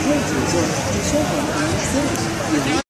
会景座与宣传台 C 以及